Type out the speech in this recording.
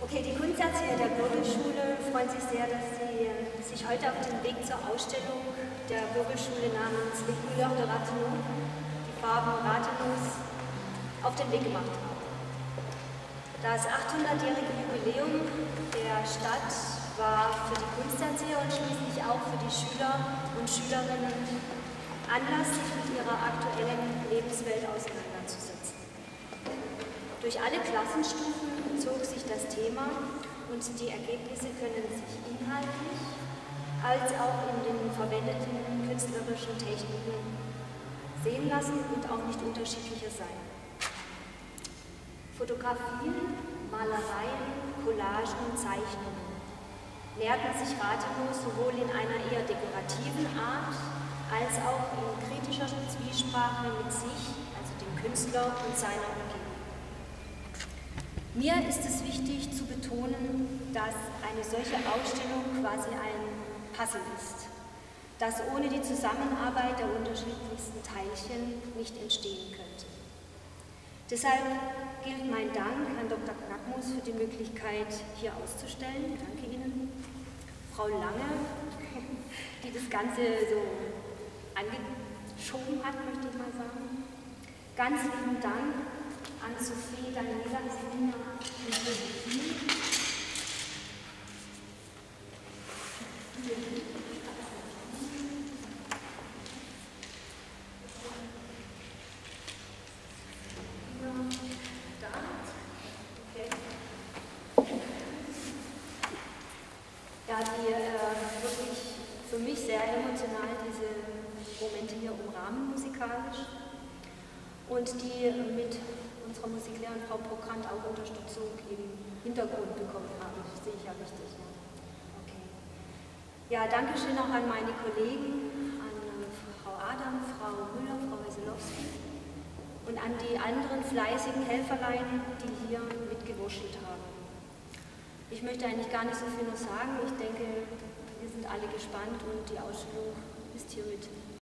Okay, die Kunsterzieher der Bürgelschule freuen sich sehr, dass sie sich heute auf den Weg zur Ausstellung der Bürgelschule namens Les Couleurs de Rathenow, die Farben Rathenows, auf den Weg gemacht haben. Das 800-jährige Jubiläum der Stadt war für die Kunsterzieher und schließlich auch für die Schüler und Schülerinnen Anlass, sich mit ihrer aktuellen Lebenswelt auseinanderzusetzen. Durch alle Klassenstufen zog sich das Thema und die Ergebnisse können sich inhaltlich als auch in den verwendeten künstlerischen Techniken sehen lassen und auch nicht unterschiedlicher sein. Fotografien, Malereien, Collagen und Zeichnungen näherten sich Rathenow sowohl in einer eher dekorativen Art als auch in kritischer Zwiesprache mit sich, also dem Künstler und seiner Umgebung. Mir ist es wichtig zu betonen, dass eine solche Ausstellung quasi ein Puzzle ist, das ohne die Zusammenarbeit der unterschiedlichsten Teilchen nicht entstehen könnte. Deshalb gilt mein Dank Herrn Dr. Knackmus für die Möglichkeit, hier auszustellen. Danke Ihnen. Frau Lange, die das Ganze so angeschoben hat, möchte ich mal sagen. Ganz lieben Dank an Sophie, Daniela, Selina und Josephine. Ja, die wirklich für mich sehr emotional diese Momente hier umrahmen musikalisch und die mit unserer Musiklehrerin Frau Pokrant auch Unterstützung im Hintergrund bekommen haben. Das sehe ich ja richtig. Ja. Okay. Ja, danke schön auch an meine Kollegen, an Frau Adam, Frau Müller, Frau Weselowski und an die anderen fleißigen Helferlein, die hier mitgewurschtelt haben. Ich möchte eigentlich gar nicht so viel noch sagen. Ich denke, wir sind alle gespannt und die Ausstellung ist hiermit